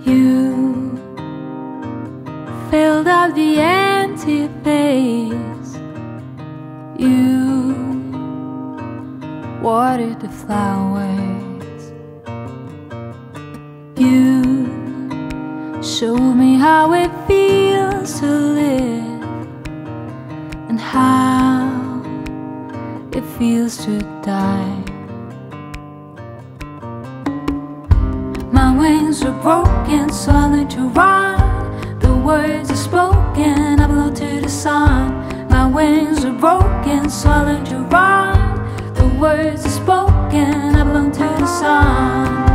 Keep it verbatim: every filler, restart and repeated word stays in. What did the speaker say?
You filled up the empty space. You watered the flowers. You showed me how it feels to live and how it feels to die. My wings were broken, so I learned to run. The words are spoken, I belong to the sun. My wings were broken, so I learned to run. The words are spoken, I belong to the sun.